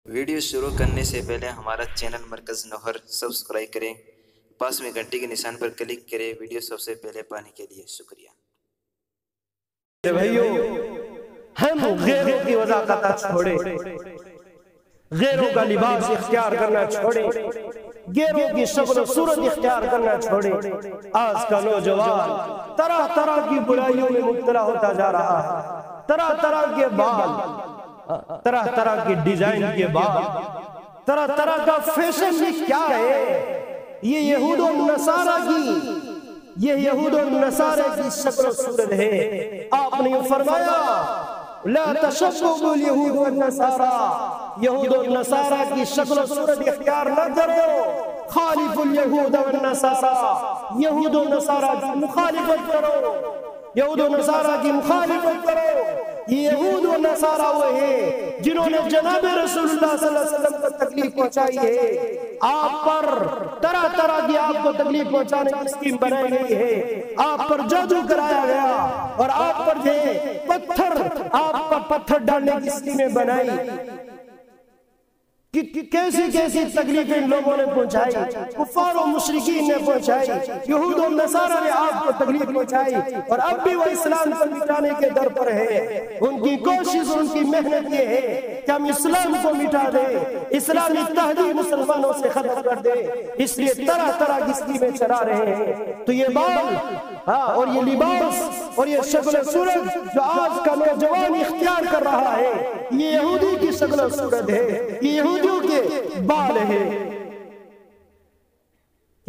Video شروع کرنے سے پہلے ہمارا چینل مرکز نوہر سبسکرائب کریں، پاس میں گھنٹی کے نشان پر کلک کریں ویڈیو سب سے پہلے پانے کے لیے۔ شکریہ۔ بھائیو، ہم غیروں کی وضاحت چھوڑیں، غیروں کا لباس اختیار کرنا چھوڑیں، غیروں کی شکل و صورت اختیار کرنا چھوڑیں۔ آج کا نوجوان طرح طرح کی برائیوں میں مبتلا ہوتا جا رہا ہے، طرح طرح کے بال، طرح طرح کی ڈیزائن کے بال، طرح طرح کا فیشن کیا ہے؟ یہ یہود و نصارہ کی شکل و صورت ہے۔ آپ نے فرمایا لا تشبہوا بالیہود والنصارى، یہود و نصارہ کی شکل و صورت اختیار نہ کرو، خالف الیہود والنصارى، یہود و نصارہ کی مخالفت کرو، یہود و نصارہ کی مخالفت کرو۔ یہ یہود و نصارہ وہ ہیں جنہوں نے جناب رسول اللہ صلی اللہ علیہ وسلم کو تکلیف پہنچائی ہے، آپ پر طرح طرح کی آپ کو تکلیف پہنچانے کی اسکیم بنائی گئی ہے، آپ پر جادو کرایا گیا اور آپ پر آپ پر پتھر ڈالنے کی اسکیمیں بنائی۔ کیسی کیسی تکلیفیں ان لوگوں نے پہنچائی، کفار و مشرکین نے پہنچائی، یہود و نصارہ نے آپ کو تکلیف پہنچائی، اور اب بھی وہ اسلام کو مٹانے کے در پر ہے۔ ان کی کوشش اور ان کی محنت یہ ہے کہ ہم اسلام کو مٹا دیں، اسلامی تہذیب مسلمانوں سے ختم کر دیں، اس لیے طرح طرح کی اسکیمیں چلا رہے ہیں۔ تو یہ بال اور یہ لباس اور یہ شکل و صورت جو آج کا نوجوان اختیار کر رہا ہے، یہ یہودی کی شکل و صورت ہے، یہ یہودیوں کے بال ہے۔ کہ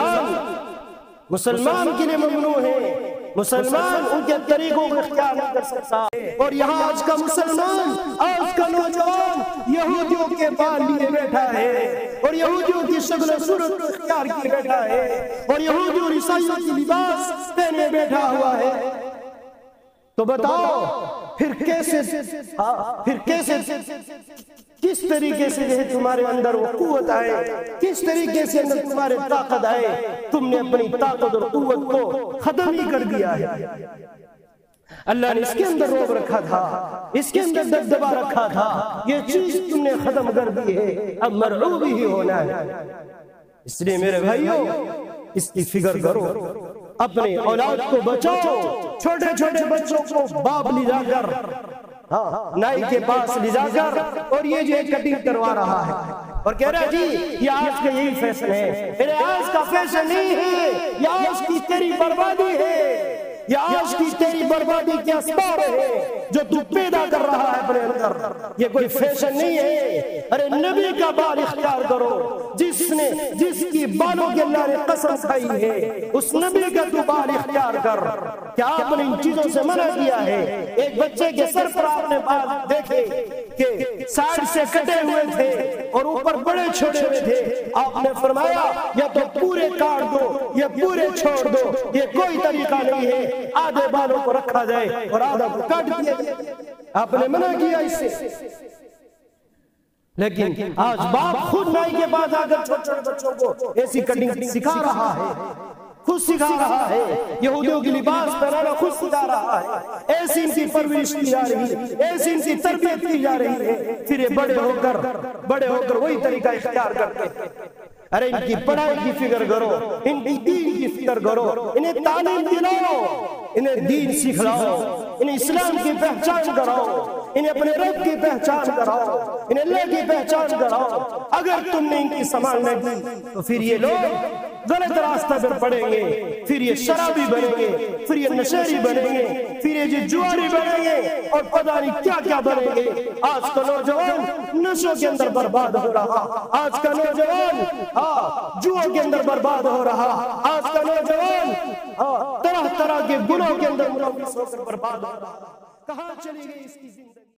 مسلمان کے لیے ممنوع ہے، مسلمان ان کے طریقوں کو اختیار نہیں کر سکتا، اور یہاں آج کا مسلمان، آج کا نوجوان یہودیوں کے بال لیے بیٹھا ہے اور یہودیوں کی شکل و صورت کو اختیار کیے بیٹھا ہے اور یہودیوں اور عیسائیوں کی لباس پہنے بیٹھا ہوا ہے۔ تو بتاؤ پھر کیسے کس طریقے سے تمہارے اندر وہ قوت آئے، کس طریقے سے اندر تمہارے طاقت آئے؟ تم نے اپنی طاقت اور قوت کو ختم ہی کر دیا ہے۔ اللہ نے اس کے اندر روب رکھا تھا، اس کے اندر دبدبا رکھا تھا، یہ چیز تم نے ختم کر دی ہے، اب مرعوب ہی ہونا ہے۔ اس لیے میرے بھائیوں، اس کی فکر کرو، اپنے اولاد کو بچاؤ۔ چھوٹے چھوٹے بچوں کو باپ لے جا کر نائی کے پاس لے جا کر اور یہ جو کٹنگ کروا رہا ہے اور کہہ رہا ہے جی یہ آج کا یہی فیشن ہے۔ میرے آج کا فیشن نہیں ہے، یہ آج کی تیری بربادی ہے، یہ آج کی تیری بربادی کے اسباب ہے جو تو پیدا کر رہا ہے اپنے اندر۔ یہ کوئی فیشن نہیں ہے۔ ارے نبی کا بال اختیار کرو، جس کی بالوں کے اللہ نے قسم کھائی ہے، اس نبی کا تو بال اختیار کر۔ کیا آپ نے ان چیزوں سے منع کیا ہے؟ ایک بچے کے سر پر آپ نے بال دیکھے کہ سائڈ سے کٹے ہوئے تھے اور اوپر بڑے چھوڑے ہوئے تھے، آپ نے فرمایا یا تو پورے کاٹ دو یا پورے چھوڑ دو، یہ کوئی طریقہ نہیں ہے آدھے بالوں کو رکھا جائے اور آدھا کو کاٹ دیا جائے۔ آپ نے منع کیا اس سے، لیکن آج باپ خود نائی کے پاس آ کر چھوٹے چھوٹے بچوں کو ایسی کٹنگ سکھا رہا ہے، خود سکھا رہا ہے، یہودیوں کی لباس پہنانا خود سکھا رہا ہے، ایسی ان کی پرورش کی جا رہی ہے، ایسی ان کی تربیت کی جا رہی ہے، پھر یہ بڑے ہو کر وہی طریقہ اختیار کرتے ہیں۔ ارے ان کی پڑھائی کی فکر کرو، ان کی دین کی فکر کرو، انہیں تعلیم دلاؤ، انہیں دین سکھلاؤ، انہیں اسلام کی پہچان کراؤ، انہیں اپنے رب کی پہچان کراؤ، انہیں اللہ کی پہچان کراؤ۔ اگر تم نے ان کی سنبھال نہ کی تو پھر یہ لوگ غلط راستہ پر پڑیں گے، پھر یہ شرابی بنیں گے، پھر یہ نشیری بنیں گے، پھر یہ جواری بنیں گے اور پتہ نہیں کیا کیا بنیں گے۔ آج کا نوجوان نشوں کے اندر برباد ہو رہا، آج کا نوجوان جوؤں کے اندر برباد ہو رہا، آج کا نوجوان طرح طرح کے گناہوں کے اندر ملوث ہو کر برباد ہو رہا۔ کہاں چلی گئی اس کی زندگی؟